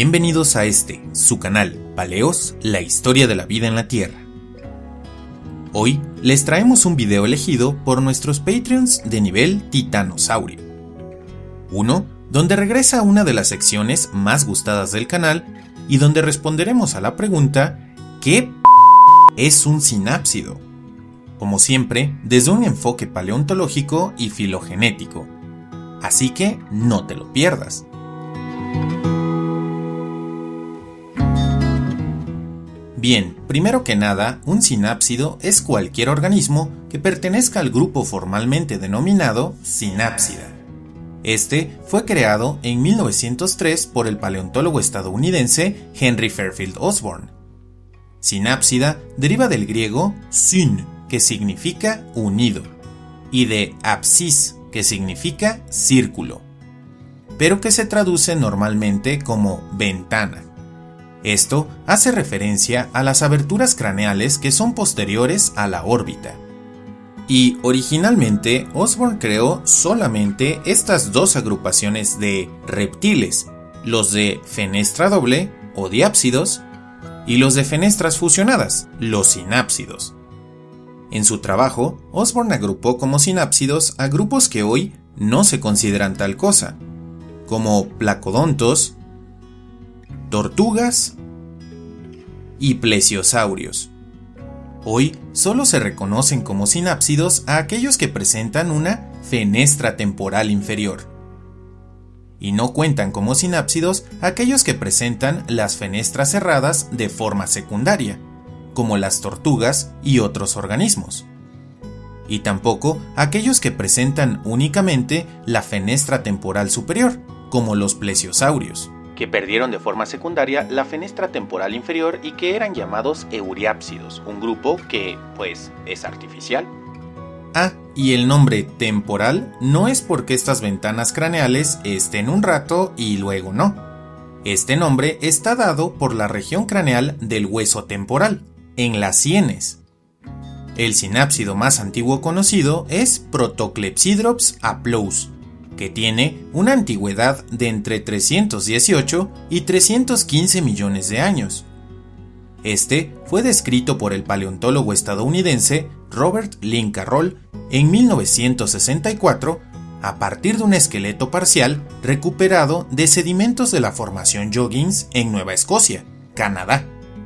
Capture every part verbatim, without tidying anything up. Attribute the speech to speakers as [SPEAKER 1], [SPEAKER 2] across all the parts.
[SPEAKER 1] Bienvenidos a este, su canal, Paleos, la historia de la vida en la Tierra. Hoy les traemos un video elegido por nuestros Patreons de nivel Titanosaurio. Uno, donde regresa una de las secciones más gustadas del canal y donde responderemos a la pregunta ¿qué p es un sinápsido? Como siempre, desde un enfoque paleontológico y filogenético. Así que no te lo pierdas. Bien, primero que nada, un sinápsido es cualquier organismo que pertenezca al grupo formalmente denominado Sinápsida. Este fue creado en mil novecientos tres por el paleontólogo estadounidense Henry Fairfield Osborn. Sinápsida deriva del griego syn, que significa unido, y de apsis, que significa círculo, pero que se traduce normalmente como ventana. Esto hace referencia a las aberturas craneales que son posteriores a la órbita. Y originalmente Osborn creó solamente estas dos agrupaciones de reptiles, los de fenestra doble o diápsidos y los de fenestras fusionadas, los sinápsidos. En su trabajo, Osborn agrupó como sinápsidos a grupos que hoy no se consideran tal cosa, como placodontos, tortugas y plesiosaurios. Hoy solo se reconocen como sinápsidos a aquellos que presentan una fenestra temporal inferior, y no cuentan como sinápsidos aquellos que presentan las fenestras cerradas de forma secundaria, como las tortugas y otros organismos, y tampoco aquellos que presentan únicamente la fenestra temporal superior, como los plesiosaurios, que perdieron de forma secundaria la fenestra temporal inferior y que eran llamados euriápsidos, un grupo que, pues, es artificial. Ah, y el nombre temporal no es porque estas ventanas craneales estén un rato y luego no. Este nombre está dado por la región craneal del hueso temporal, en las sienes. El sinápsido más antiguo conocido es Protoclepsidrops applous, que tiene una antigüedad de entre trescientos dieciocho y trescientos quince millones de años. Este fue descrito por el paleontólogo estadounidense Robert Lynn Carroll en mil novecientos sesenta y cuatro a partir de un esqueleto parcial recuperado de sedimentos de la formación Joggins en Nueva Escocia, Canadá,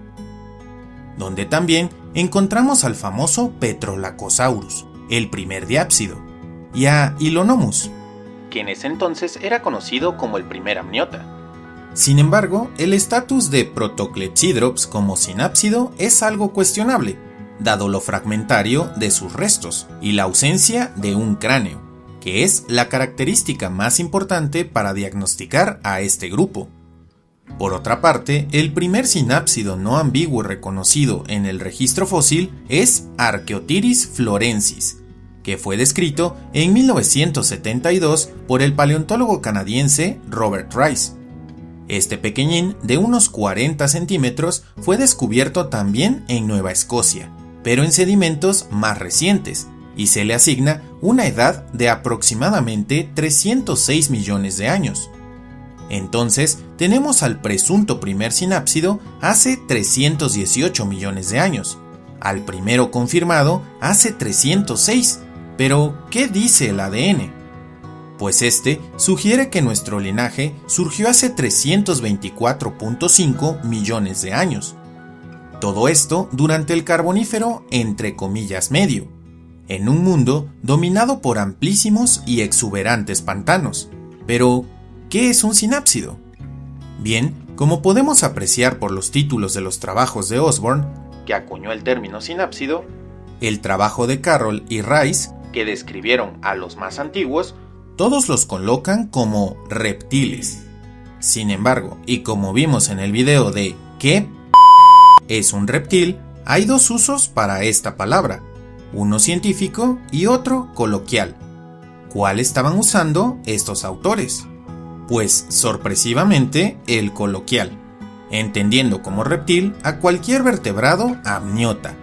[SPEAKER 1] donde también encontramos al famoso Petrolacosaurus, el primer diápsido, y a Hylonomus, que en ese entonces era conocido como el primer amniota. Sin embargo, el estatus de Protoclepsidrops como sinápsido es algo cuestionable, dado lo fragmentario de sus restos y la ausencia de un cráneo, que es la característica más importante para diagnosticar a este grupo. Por otra parte, el primer sinápsido no ambiguo reconocido en el registro fósil es Archaeopteris florensis, que fue descrito en mil novecientos setenta y dos por el paleontólogo canadiense Robert Rice. Este pequeñín de unos cuarenta centímetros fue descubierto también en Nueva Escocia, pero en sedimentos más recientes, y se le asigna una edad de aproximadamente trescientos seis millones de años. Entonces, tenemos al presunto primer sinápsido hace trescientos dieciocho millones de años, al primero confirmado hace trescientos seis, pero ¿qué dice el A D N? Pues este sugiere que nuestro linaje surgió hace trescientos veinticuatro punto cinco millones de años. Todo esto durante el Carbonífero entre comillas medio, en un mundo dominado por amplísimos y exuberantes pantanos. Pero, ¿qué es un sinápsido? Bien, como podemos apreciar por los títulos de los trabajos de Osborn, que acuñó el término sinápsido, el trabajo de Carroll y Rice, que describieron a los más antiguos, todos los colocan como reptiles. Sin embargo, y como vimos en el video de ¿qué p es un reptil?, hay dos usos para esta palabra, uno científico y otro coloquial. ¿Cuál estaban usando estos autores? Pues sorpresivamente el coloquial, entendiendo como reptil a cualquier vertebrado amniota.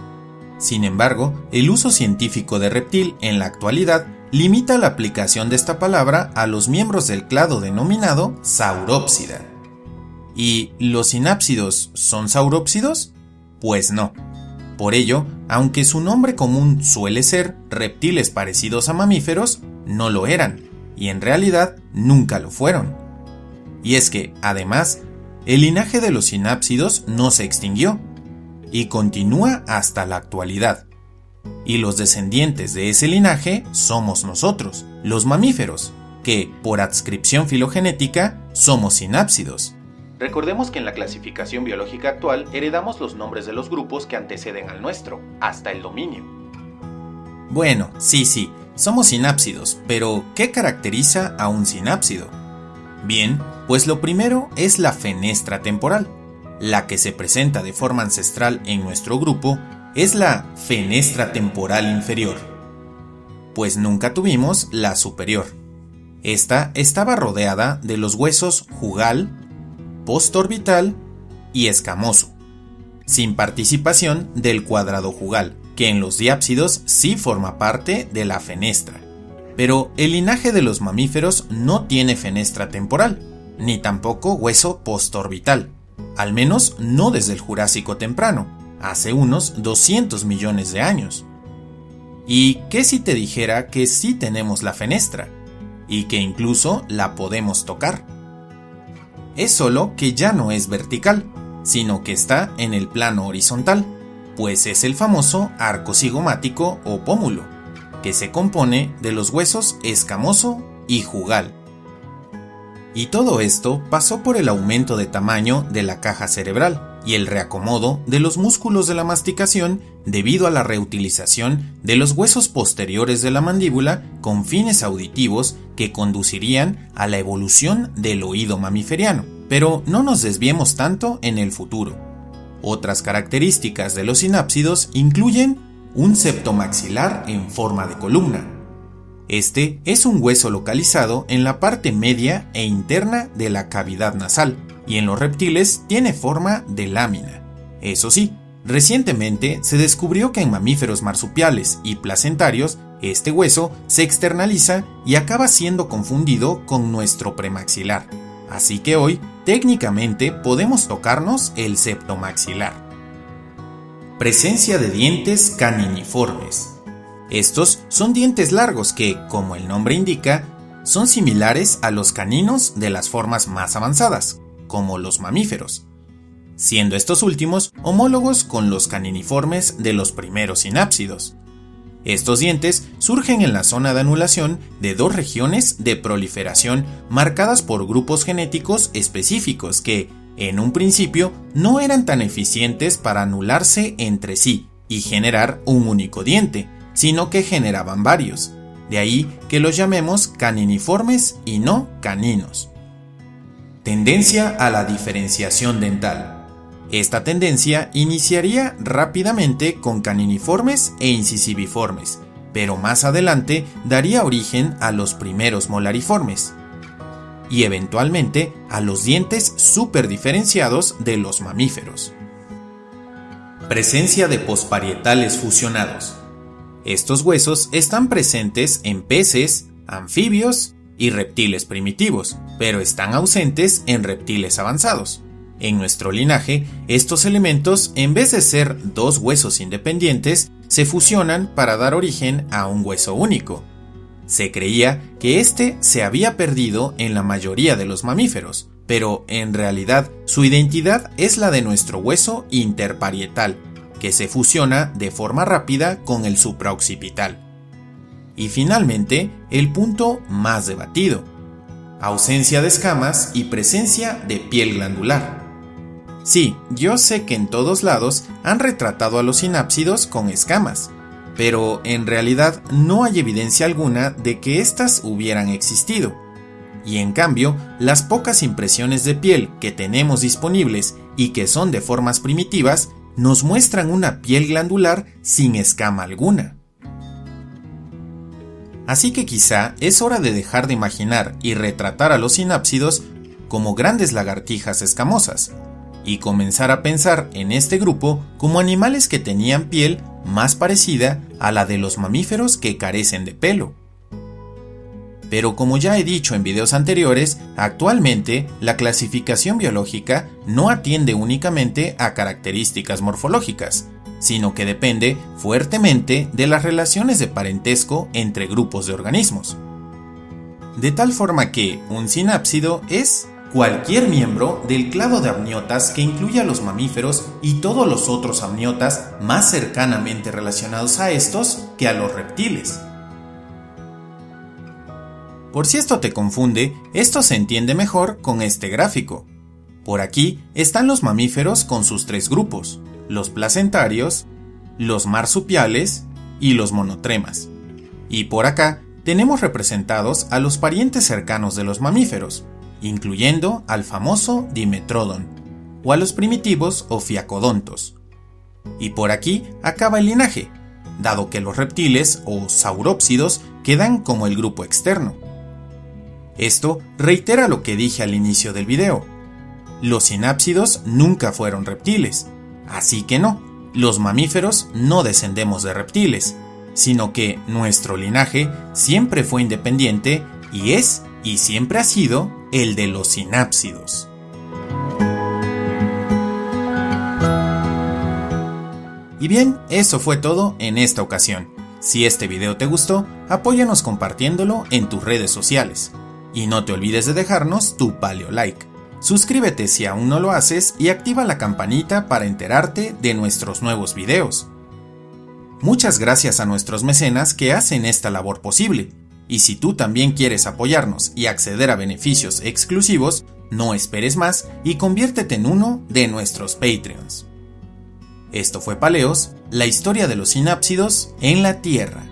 [SPEAKER 1] Sin embargo, el uso científico de reptil en la actualidad limita la aplicación de esta palabra a los miembros del clado denominado Sauropsida. ¿Y los sinápsidos son saurópsidos? Pues no. Por ello, aunque su nombre común suele ser reptiles parecidos a mamíferos, no lo eran, y en realidad nunca lo fueron. Y es que, además, el linaje de los sinápsidos no se extinguió, y continúa hasta la actualidad. Y los descendientes de ese linaje somos nosotros, los mamíferos, que, por adscripción filogenética, somos sinápsidos.
[SPEAKER 2] Recordemos que en la clasificación biológica actual heredamos los nombres de los grupos que anteceden al nuestro, hasta el dominio.
[SPEAKER 1] Bueno, sí, sí, somos sinápsidos, pero ¿qué caracteriza a un sinápsido? Bien, pues lo primero es la fenestra temporal. La que se presenta de forma ancestral en nuestro grupo es la fenestra temporal inferior, pues nunca tuvimos la superior. Esta estaba rodeada de los huesos jugal, postorbital y escamoso, sin participación del cuadrado jugal, que en los diápsidos sí forma parte de la fenestra. Pero el linaje de los mamíferos no tiene fenestra temporal, ni tampoco hueso postorbital, al menos no desde el Jurásico temprano, hace unos doscientos millones de años. ¿Y qué si te dijera que sí tenemos la fenestra, y que incluso la podemos tocar? Es solo que ya no es vertical, sino que está en el plano horizontal, pues es el famoso arco cigomático o pómulo, que se compone de los huesos escamoso y jugal. Y todo esto pasó por el aumento de tamaño de la caja cerebral y el reacomodo de los músculos de la masticación debido a la reutilización de los huesos posteriores de la mandíbula con fines auditivos que conducirían a la evolución del oído mamiferiano. Pero no nos desviemos tanto en el futuro. Otras características de los sinápsidos incluyen un septo maxilar en forma de columna. Este es un hueso localizado en la parte media e interna de la cavidad nasal, y en los reptiles tiene forma de lámina. Eso sí, recientemente se descubrió que en mamíferos marsupiales y placentarios este hueso se externaliza y acaba siendo confundido con nuestro premaxilar. Así que hoy, técnicamente, podemos tocarnos el septo maxilar. Presencia de dientes caniniformes. Estos son dientes largos que, como el nombre indica, son similares a los caninos de las formas más avanzadas, como los mamíferos, siendo estos últimos homólogos con los caniniformes de los primeros sinápsidos. Estos dientes surgen en la zona de anulación de dos regiones de proliferación marcadas por grupos genéticos específicos que, en un principio, no eran tan eficientes para anularse entre sí y generar un único diente, sino que generaban varios. De ahí que los llamemos caniniformes y no caninos. Tendencia a la diferenciación dental. Esta tendencia iniciaría rápidamente con caniniformes e incisiviformes, pero más adelante daría origen a los primeros molariformes y eventualmente a los dientes superdiferenciados de los mamíferos. Presencia de posparietales fusionados. Estos huesos están presentes en peces, anfibios y reptiles primitivos, pero están ausentes en reptiles avanzados. En nuestro linaje, estos elementos, en vez de ser dos huesos independientes, se fusionan para dar origen a un hueso único. Se creía que este se había perdido en la mayoría de los mamíferos, pero en realidad su identidad es la de nuestro hueso interparietal, que se fusiona de forma rápida con el supraoccipital. Y finalmente, el punto más debatido: ausencia de escamas y presencia de piel glandular. Sí, yo sé que en todos lados han retratado a los sinápsidos con escamas, pero en realidad no hay evidencia alguna de que éstas hubieran existido. Y en cambio, las pocas impresiones de piel que tenemos disponibles y que son de formas primitivas, nos muestran una piel glandular sin escama alguna. Así que quizá es hora de dejar de imaginar y retratar a los sinápsidos como grandes lagartijas escamosas, y comenzar a pensar en este grupo como animales que tenían piel más parecida a la de los mamíferos que carecen de pelo. Pero como ya he dicho en videos anteriores, actualmente la clasificación biológica no atiende únicamente a características morfológicas, sino que depende fuertemente de las relaciones de parentesco entre grupos de organismos. De tal forma que un sinápsido es cualquier miembro del clado de amniotas que incluye a los mamíferos y todos los otros amniotas más cercanamente relacionados a estos que a los reptiles. Por si esto te confunde, esto se entiende mejor con este gráfico. Por aquí están los mamíferos con sus tres grupos: los placentarios, los marsupiales y los monotremas. Y por acá tenemos representados a los parientes cercanos de los mamíferos, incluyendo al famoso Dimetrodon, o a los primitivos Ophioacodontos. Y por aquí acaba el linaje, dado que los reptiles o saurópsidos quedan como el grupo externo. Esto reitera lo que dije al inicio del video. Los sinápsidos nunca fueron reptiles, así que no, los mamíferos no descendemos de reptiles, sino que nuestro linaje siempre fue independiente y es y siempre ha sido el de los sinápsidos. Y bien, eso fue todo en esta ocasión. Si este video te gustó, apóyanos compartiéndolo en tus redes sociales. Y no te olvides de dejarnos tu paleo like. Suscríbete si aún no lo haces y activa la campanita para enterarte de nuestros nuevos videos. Muchas gracias a nuestros mecenas que hacen esta labor posible. Y si tú también quieres apoyarnos y acceder a beneficios exclusivos, no esperes más y conviértete en uno de nuestros Patreons. Esto fue Paleos, la historia de los sinápsidos en la Tierra.